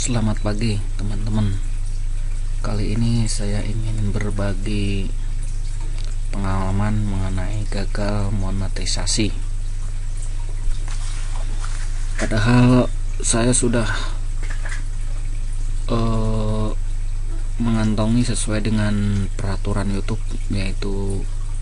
Selamat pagi teman-teman. Kali ini saya ingin berbagi pengalaman mengenai gagal monetisasi. Padahal saya sudah mengantongi sesuai dengan peraturan YouTube, yaitu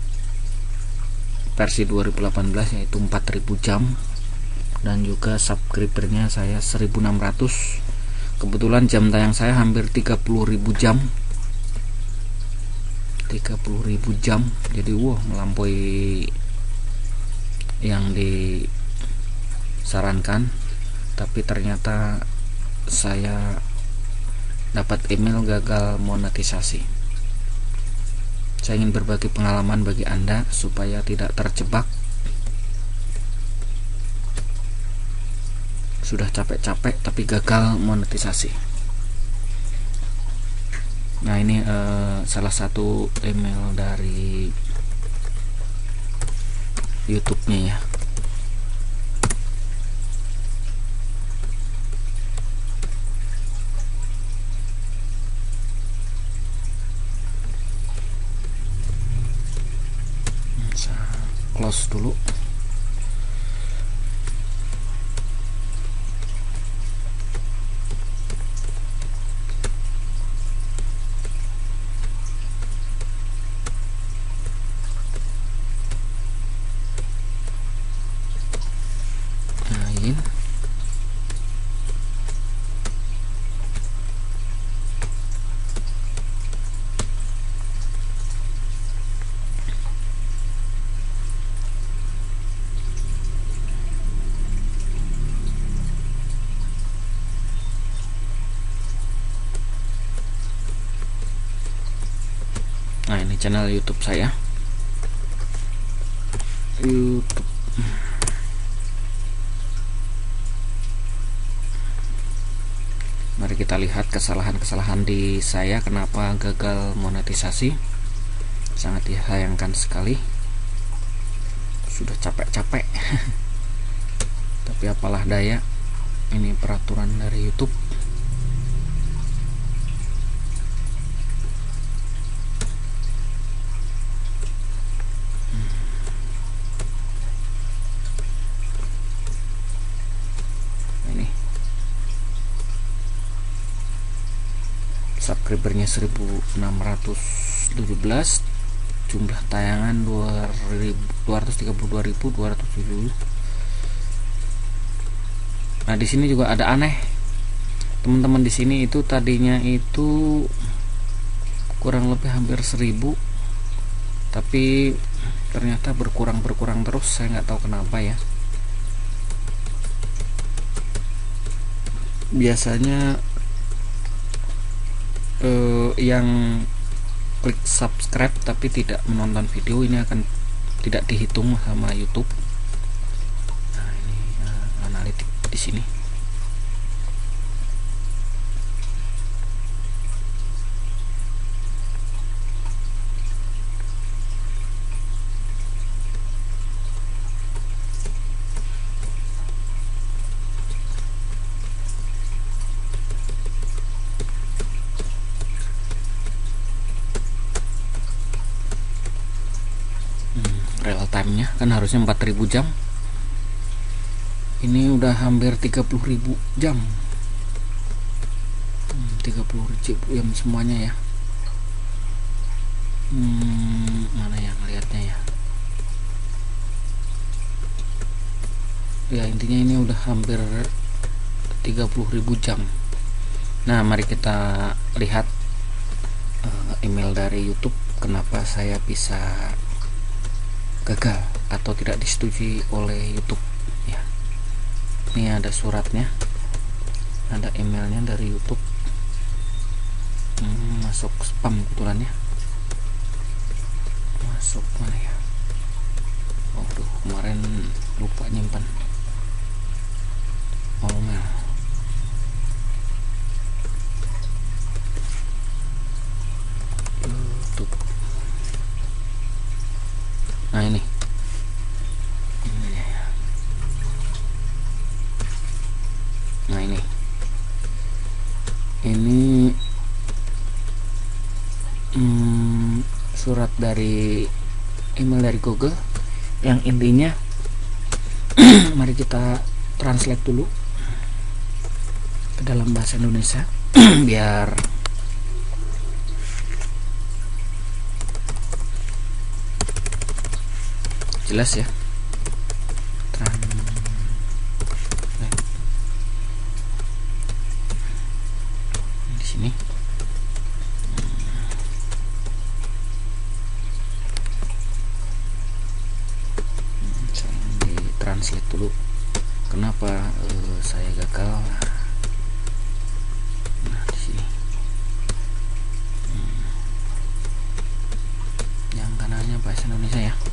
versi 2018, yaitu 4000 jam, dan juga subscribernya saya 1600. Kebetulan jam tayang saya hampir 30.000 jam. 30.000 jam. Jadi melampaui yang disarankan. Tapi ternyata saya dapat email gagal monetisasi. Saya ingin berbagi pengalaman bagi Anda supaya tidak terjebak. Sudah capek-capek tapi gagal monetisasi. Nah, ini salah satu email dari YouTube-nya ya. Saya close dulu. Nah, ini channel YouTube saya. YouTube. Mari kita lihat kesalahan-kesalahan di saya kenapa gagal monetisasi. Sangat disayangkan sekali. Sudah capek-capek. Tapi apalah daya. Ini peraturan dari YouTube. Subscribernya 1617, jumlah tayangan 232.270. Nah, di sini juga ada aneh. Teman-teman di sini itu tadinya itu kurang lebih hampir 1000, tapi ternyata berkurang terus. Saya nggak tahu kenapa ya. Biasanya yang klik subscribe tapi tidak menonton video ini akan tidak dihitung sama YouTube. Nah, ini analitik di sini. Real time-nya kan harusnya 4000 jam. Ini udah hampir 30.000 jam. 30.000 jam semuanya ya. Mana yang lihatnya ya? Ya, intinya ini udah hampir 30.000 jam. Nah, mari kita lihat email dari YouTube kenapa saya bisa gagal atau tidak disetujui oleh YouTube ya. Ini ada suratnya, ada emailnya dari YouTube. Masuk spam kebetulan ya. Masuk mana ya? Waduh, kemarin lupa nyimpan. Email. YouTube. Nah, ini. Nah, ini surat dari email dari Google yang intinya mari kita translate dulu ke dalam bahasa Indonesia biar jelas ya. Di sini translate dulu kenapa saya gagal. Nah di sini yang kanannya bahasa Indonesia ya.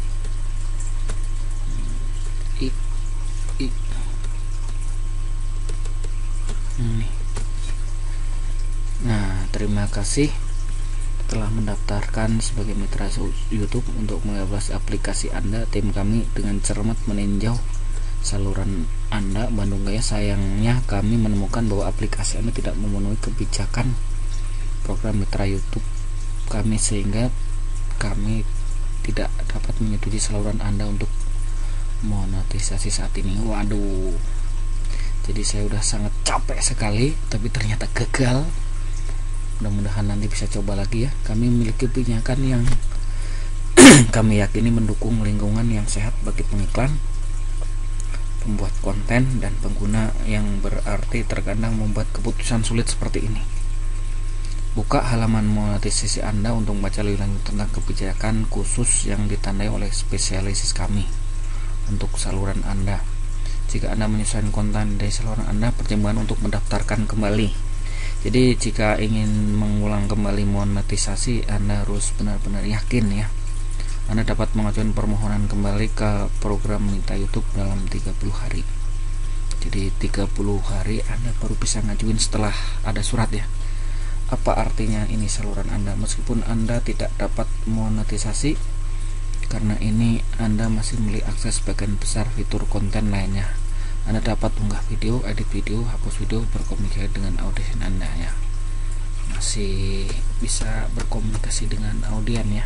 Nah terima kasih telah mendaftarkan sebagai mitra YouTube untuk mengevaluasi aplikasi Anda. Tim kami dengan cermat meninjau saluran Anda Bandung Gaya. Sayangnya kami menemukan bahwa aplikasi Anda tidak memenuhi kebijakan program mitra YouTube kami, sehingga kami tidak dapat menyetujui saluran Anda untuk monetisasi saat ini. Waduh, jadi saya udah sangat capek sekali, tapi ternyata gagal. Mudah-mudahan nanti bisa coba lagi ya. Kami memiliki kebijakan yang kami yakini mendukung lingkungan yang sehat bagi pengiklan, pembuat konten, dan pengguna, yang berarti terkadang membuat keputusan sulit seperti ini. Buka halaman monetisasi Anda untuk membaca lebih lanjut tentang kebijakan khusus yang ditandai oleh spesialis kami untuk saluran Anda. Jika Anda menyesuaikan konten dari saluran Anda, pertimbangan untuk mendaftarkan kembali. Jadi jika ingin mengulang kembali monetisasi, Anda harus benar-benar yakin ya. Anda dapat mengajukan permohonan kembali ke program mitra YouTube dalam 30 hari. Jadi 30 hari Anda baru bisa ngajuin setelah ada surat ya. Apa artinya ini saluran Anda? Meskipun Anda tidak dapat monetisasi, karena ini Anda masih memiliki akses bagian besar fitur konten lainnya. Anda dapat unggah video, edit video, hapus video, berkomunikasi dengan audien Anda ya. Masih bisa berkomunikasi dengan audien ya.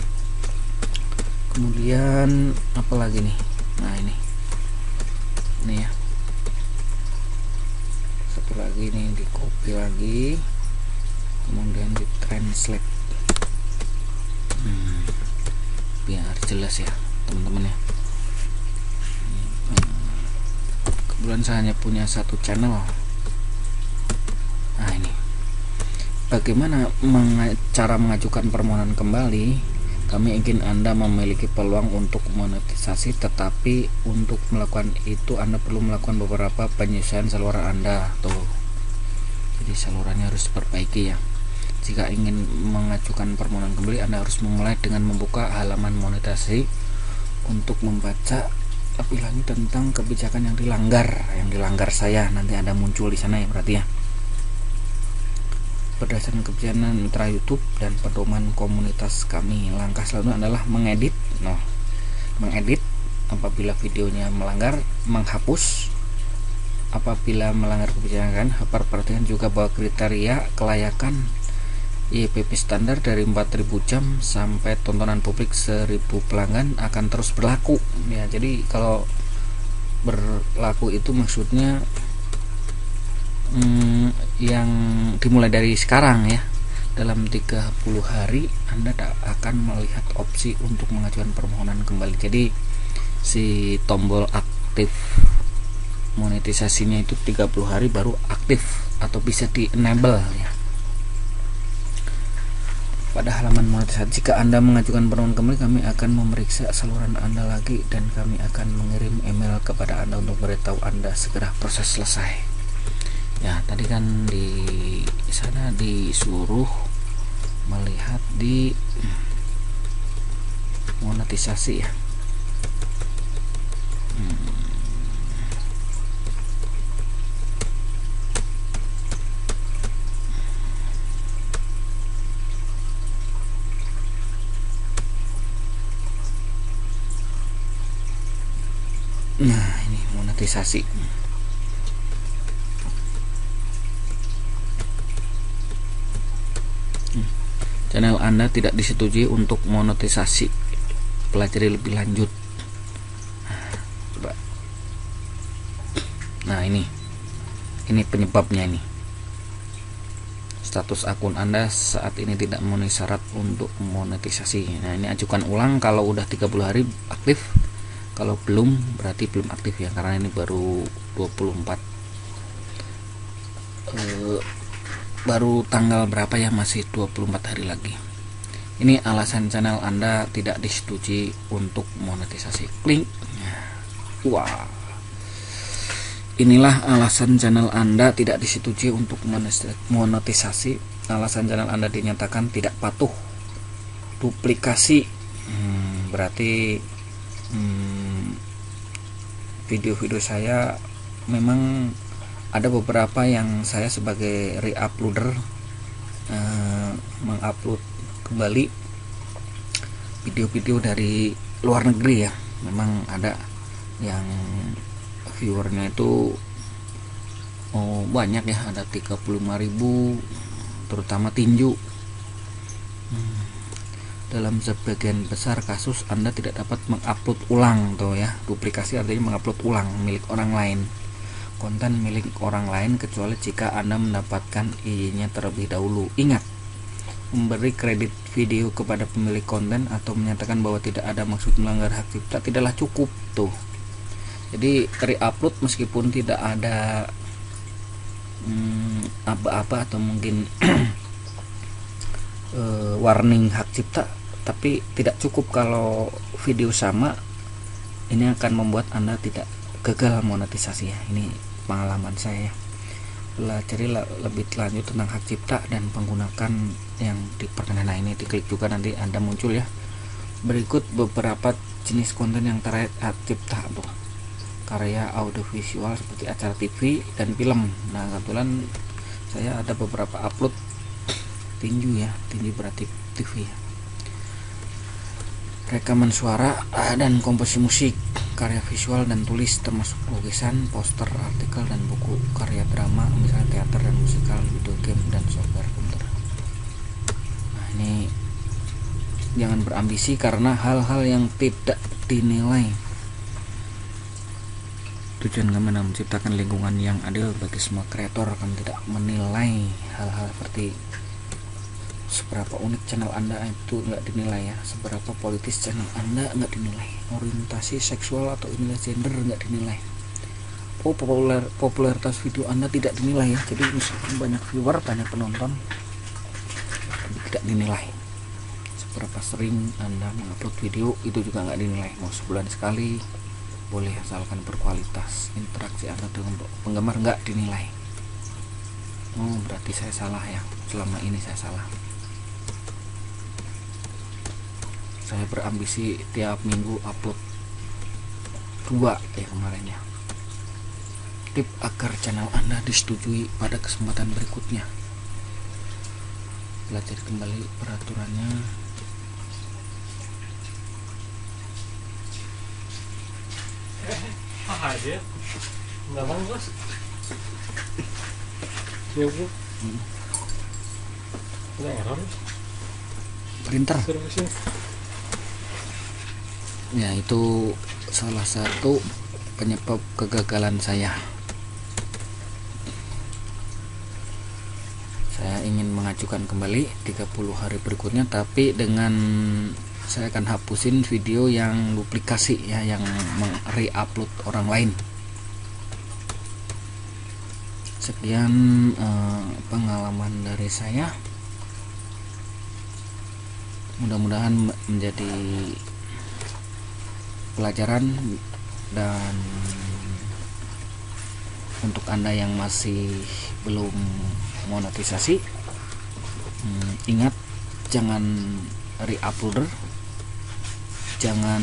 Kemudian apalagi nih? Nah ini ya. Satu lagi nih, di copy lagi, kemudian di translate. Biar jelas ya teman-teman ya. Kebetulan saya hanya punya satu channel. Nah ini bagaimana cara mengajukan permohonan kembali. Kami ingin Anda memiliki peluang untuk monetisasi, tetapi untuk melakukan itu Anda perlu melakukan beberapa penyesuaian saluran Anda tuh. Jadi salurannya harus diperbaiki ya. Jika ingin mengajukan permohonan kembali, Anda harus memulai dengan membuka halaman monetisasi untuk membaca lebih lanjut tentang kebijakan yang dilanggar saya. Nanti Anda muncul di sana ya berarti ya. Berdasarkan kebijakan mitra YouTube dan pedoman komunitas kami, langkah selanjutnya adalah mengedit. Mengedit apabila videonya melanggar, menghapus apabila melanggar kebijakan. Perhatikan juga bahwa kriteria kelayakan YPP standar dari 4.000 jam sampai tontonan publik 1.000 pelanggan akan terus berlaku ya. Jadi kalau berlaku itu maksudnya yang dimulai dari sekarang ya. Dalam 30 hari Anda akan melihat opsi untuk mengajukan permohonan kembali. Jadi si tombol aktif monetisasinya itu 30 hari baru aktif atau bisa di enable ya. Pada halaman monetisasi, jika Anda mengajukan permohonan kembali, kami akan memeriksa saluran Anda lagi dan kami akan mengirim email kepada Anda untuk memberitahu Anda segera proses selesai. Ya, tadi kan di sana disuruh melihat di monetisasi ya. Nah ini monetisasi. channel Anda tidak disetujui untuk monetisasi. Pelajari lebih lanjut. Coba. Nah, ini penyebabnya ini. Status akun Anda saat ini tidak memenuhi syarat untuk monetisasi. Nah, ini ajukan ulang kalau udah 30 hari aktif. Kalau belum berarti belum aktif ya, karena ini baru 24 baru tanggal berapa ya, masih 24 hari lagi. Ini alasan channel Anda tidak disetujui untuk monetisasi. Klik. Wah, inilah alasan channel Anda tidak disetujui untuk monetisasi. Alasan channel Anda dinyatakan tidak patuh duplikasi. Berarti video-video saya memang ada beberapa yang saya sebagai re-uploader mengupload kembali video-video dari luar negeri ya. Memang ada yang viewernya itu banyak ya, ada 35.000, terutama tinju. Dalam sebagian besar kasus Anda tidak dapat mengupload ulang tuh ya. Duplikasi artinya mengupload ulang milik orang lain, konten milik orang lain, kecuali jika Anda mendapatkan izinnya terlebih dahulu. Ingat, memberi kredit video kepada pemilik konten atau menyatakan bahwa tidak ada maksud melanggar hak cipta tidaklah cukup tuh. Jadi re-upload meskipun tidak ada apa-apa atau mungkin warning hak cipta, tapi tidak cukup kalau video sama. Ini akan membuat Anda tidak gagal monetisasi ya. Ini pengalaman saya. Pelajari lebih lanjut tentang hak cipta dan penggunakan yang diperkenakan. Nah, ini diklik juga nanti Anda muncul ya. Berikut beberapa jenis konten yang terkait hak cipta tuh. Karya audiovisual seperti acara TV dan film. Nah, kebetulan saya ada beberapa upload tinju ya, tinju berarti TV ya. Rekaman suara dan komposisi musik, karya visual dan tulis termasuk lukisan, poster, artikel dan buku, karya drama misalnya teater dan musikal, video game dan software komputer. Nah, ini jangan berambisi karena hal-hal yang tidak dinilai. Tujuan kami adalah menciptakan lingkungan yang adil bagi semua kreator. Kami tidak menilai hal-hal seperti seberapa unik channel Anda itu nggak dinilai ya, seberapa politis channel Anda nggak dinilai, orientasi seksual atau nilai gender nggak dinilai, popularitas video Anda tidak dinilai ya. Jadi misalkan banyak viewer, banyak penonton, tapi tidak dinilai. Seberapa sering Anda mengupload video itu juga nggak dinilai, mau sebulan sekali boleh asalkan berkualitas. Interaksi Anda dengan penggemar nggak dinilai. Oh, berarti saya salah ya, selama ini saya salah. Saya berambisi tiap minggu upload 2 ya kemarin ya. Tip agar channel Anda disetujui pada kesempatan berikutnya. Pelajari kembali peraturannya. Aja. Enggak mau, Bos. Ya, Bu. Enggak error. Printer. Ya, itu salah satu penyebab kegagalan saya. Saya ingin mengajukan kembali 30 hari berikutnya, tapi dengan saya akan hapusin video yang duplikasi ya, yang re-upload orang lain. Sekian pengalaman dari saya. Mudah-mudahan menjadi pelajaran, dan untuk Anda yang masih belum monetisasi, ingat jangan re-uploader, jangan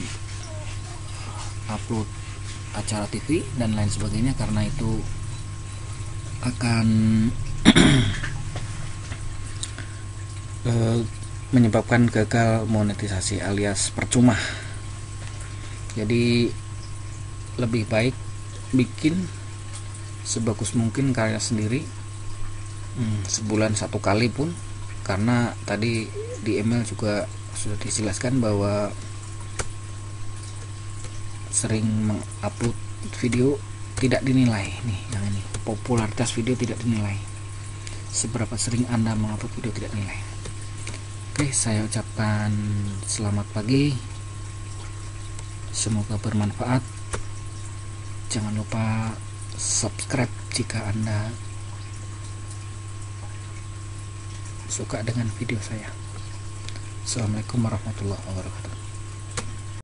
upload acara TV dan lain sebagainya, karena itu akan menyebabkan gagal monetisasi alias percuma. Jadi lebih baik bikin sebagus mungkin karya sendiri, sebulan 1 kali pun karena tadi di email juga sudah dijelaskan bahwa sering mengupload video tidak dinilai. Nih yang ini, popularitas video tidak dinilai, seberapa sering Anda mengupload video tidak dinilai. Oke, saya ucapkan selamat pagi, semoga bermanfaat. Jangan lupa subscribe jika Anda suka dengan video saya. Assalamualaikum warahmatullahi wabarakatuh.